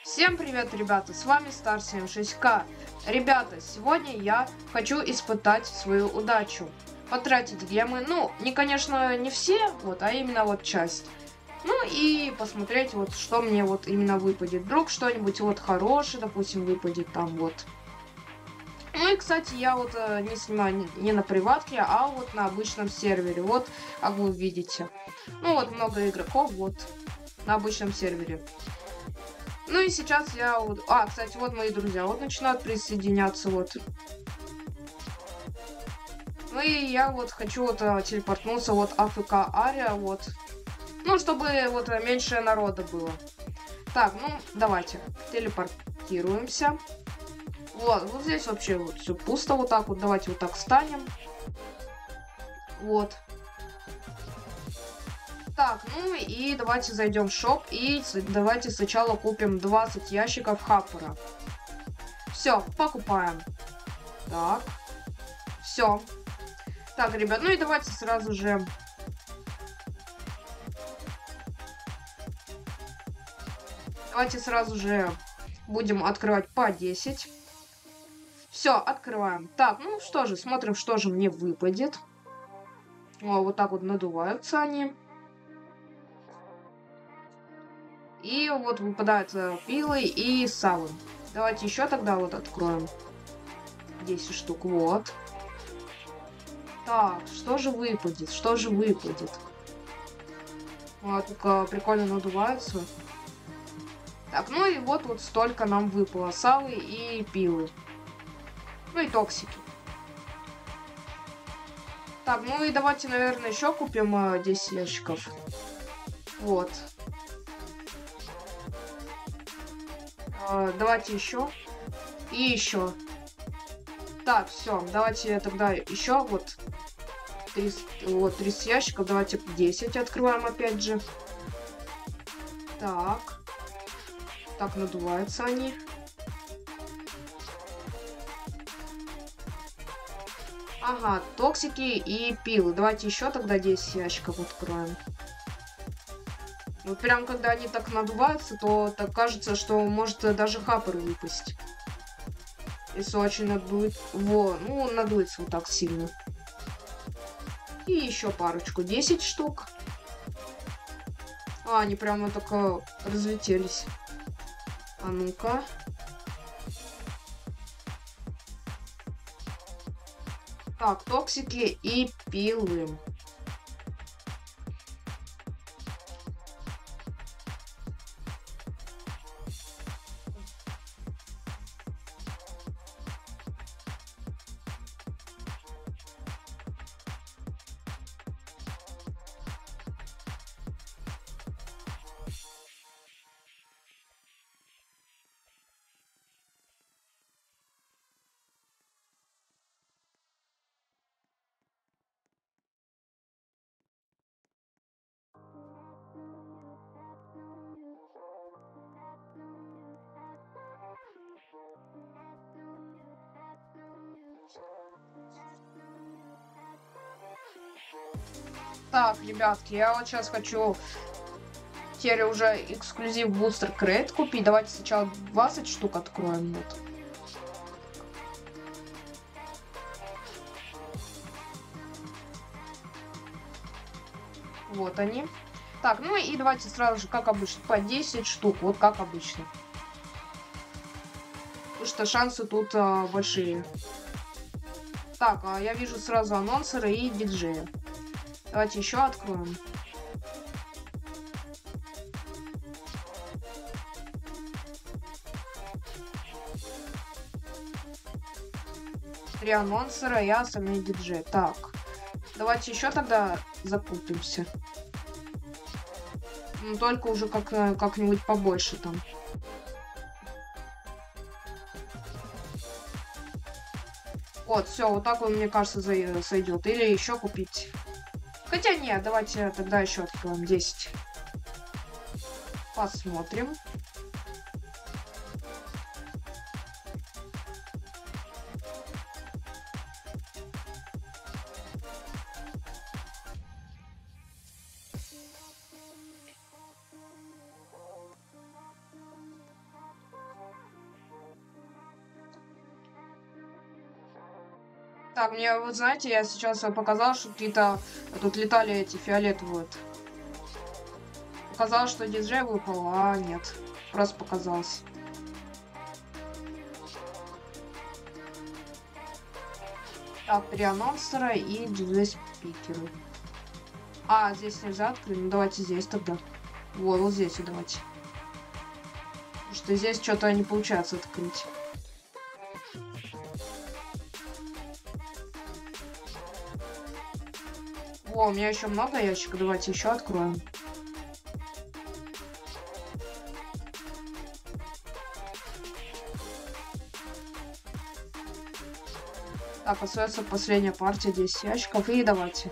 Всем привет, ребята, с вами Star76K. Ребята, сегодня я хочу испытать свою удачу. Потратить гемы, конечно, не все, а именно часть. Ну и посмотреть, что мне именно выпадет. Вдруг что-нибудь хорошее, допустим, выпадет там Ну и, кстати, я не снимаю не на приватке, а на обычном сервере. Как вы видите. Много игроков, на обычном сервере. Ну и сейчас я кстати, мои друзья начинают присоединяться, Ну и я хочу телепортнуться АФК Ария, Ну, чтобы меньше народа было. Так, давайте. Телепортируемся. Вот здесь вообще все пусто так Давайте так встанем. Так, ну и давайте зайдем в шоп и давайте сначала купим 20 ящиков хаппера. Все, покупаем. Так, все. Так, ребят, ну и давайте сразу же... Давайте сразу же будем открывать по 10. Все, открываем. Так, ну что же, смотрим, что же мне выпадет. Вот так надуваются они. И выпадают пилы и савы. Давайте еще тогда откроем. 10 штук, Так, что же выпадет? Что же выпадет? Только прикольно надуваются. Так, ну и вот столько нам выпало. Савы и пилы. Ну и токсики. Так, ну и давайте, наверное, еще купим 10 ящиков. Давайте еще. И еще. Так, все. Давайте тогда еще 30 ящиков. Давайте 10 открываем опять же. Так. Так, надуваются они. Ага, токсики и пилы. Давайте еще тогда 10 ящиков откроем. Прям когда они так надуваются, то так кажется, что может даже хаппер выпасть. Если очень надует. Надуется так сильно. И еще парочку. 10 штук. Они прямо только разлетелись. А ну-ка. Так, токсики и пилы. Так, ребятки, я сейчас хочу теперь уже эксклюзив бустер крейт купить. Давайте сначала 20 штук откроем. Вот они. Так, ну и давайте сразу же, как обычно, по 10 штук. Как обычно. Потому что шансы тут большие. Так, я вижу сразу анонсера и диджея. Давайте еще откроем. Три анонсера и остальные диджей. Так, давайте еще тогда закупимся. Только уже как-нибудь побольше там. Все, так мне кажется, сойдет. Или еще купить. Хотя нет, давайте тогда еще откроем 10. Посмотрим. Так, мне, вот знаете, я сейчас показал, что какие-то тут летали эти фиолетовые. Показалось, что диджей выпал, а нет. Просто показалось. Так, 3 анонсера и диджей-спикеры. А, здесь нельзя открыть. Ну, давайте здесь тогда. Вот здесь и давайте. Потому что здесь что-то не получается открыть. О, у меня еще много ящиков. Давайте еще откроем. Так, остается последняя партия, 10 ящиков. И давайте.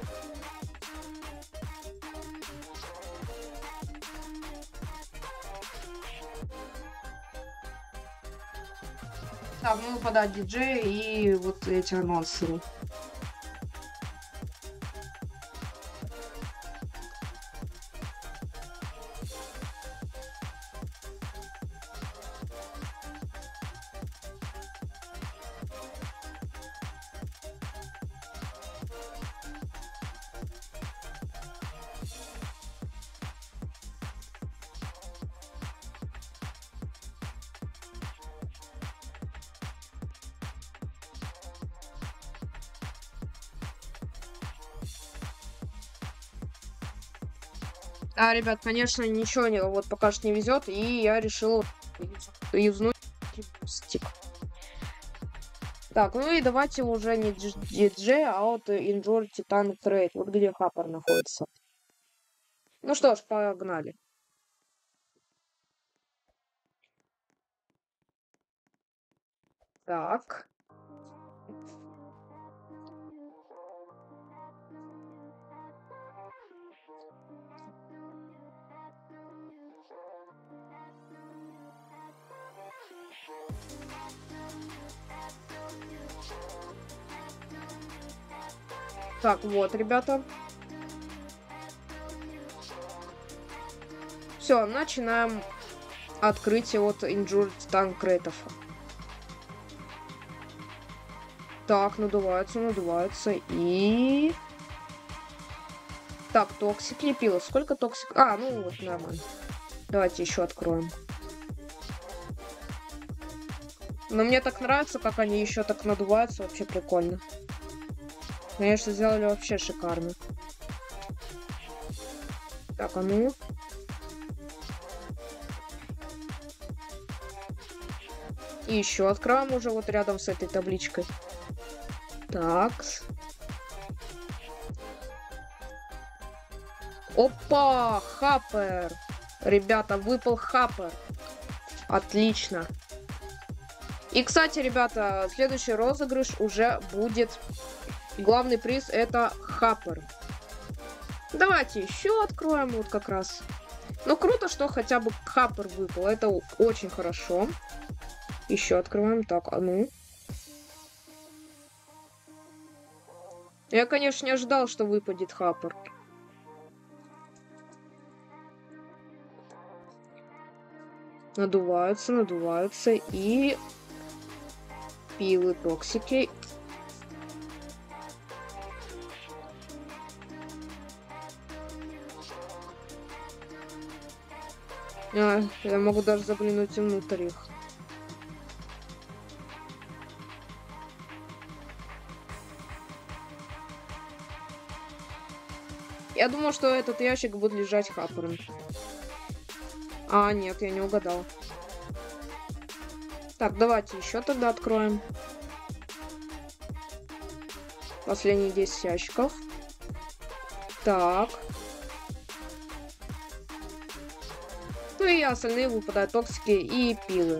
Так, ну выпадает диджей и вот эти анонсеры. А, ребят, конечно, ничего не, вот пока что не везет, и я решил юзнуть бустик. Так, ну и давайте уже не диджей, а вот Injured Titan Trade, вот где Хаппер находится. Ну что ж, погнали. Так. Так, вот, ребята. Все, начинаем открытие от Injured Titan Крейтов. Так, надуваются. И... Так, токсик лепила. Сколько токсик? А, ну вот, нормально. Давайте еще откроем. Но мне так нравится, как они еще так надуваются. Вообще прикольно. Конечно, сделали вообще шикарно. Так, а ну. И еще откроем уже вот рядом с этой табличкой. Так. Опа! Хаппер! Ребята, выпал Хаппер. Отлично. И, кстати, ребята, следующий розыгрыш уже будет. Главный приз это Хаппер. Давайте еще откроем вот как раз. Ну, круто, что хотя бы Хаппер выпал. Это очень хорошо. Еще открываем. Так, а ну. Я, конечно, не ожидал, что выпадет Хаппер. Надуваются и пилы токсики. Я могу даже заглянуть внутрь их. Я думал, что этот ящик будет лежать Хаппером. А, нет, я не угадал. Так, давайте еще тогда откроем. Последние 10 ящиков. Так. Ну и остальные выпадают токсики и пилы.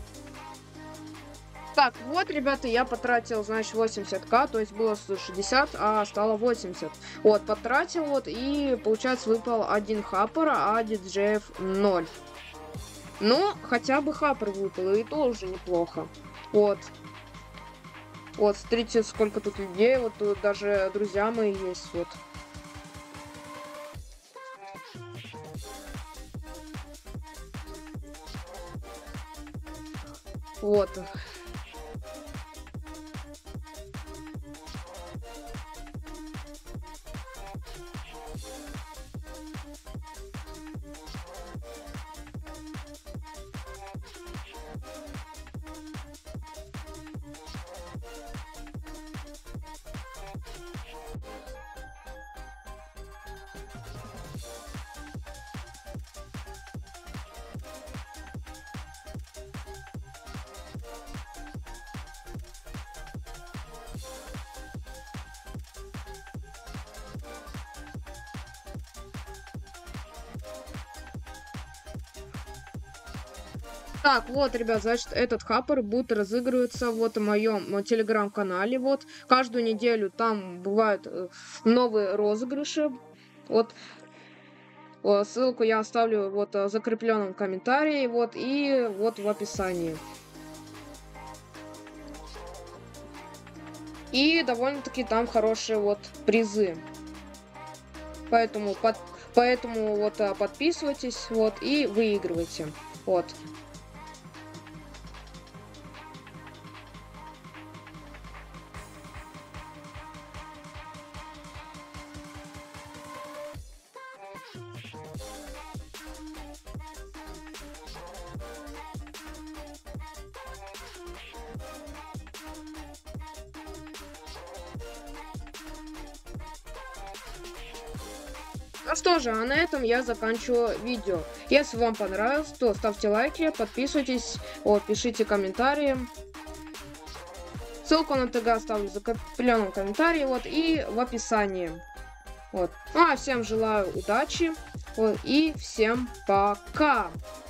Так, вот, ребята, я потратил, значит, 80к, то есть было 160, а стало 80. Вот, потратил, вот, и, получается, выпал один хаппер, а диджеев 0. Ну, хотя бы хаппер выпал, и то уже неплохо. Вот. Вот, смотрите, сколько тут людей, вот тут даже друзья мои есть, вот. Вот. Так, вот, ребят, значит, этот хаппер будет разыгрываться вот в моем телеграм-канале. Вот каждую неделю там бывают новые розыгрыши. Вот ссылку я оставлю вот в закрепленном комментарии, вот и вот в описании. И довольно-таки там хорошие вот призы. Поэтому вот подписывайтесь, вот, и выигрывайте. Вот. Ну что же, а на этом я заканчиваю видео. Если вам понравилось, то ставьте лайки, подписывайтесь, пишите комментарии. Ссылку на ТГ оставлю в закрепленном комментарии, вот, и в описании. Вот. Ну а всем желаю удачи, вот, и всем пока!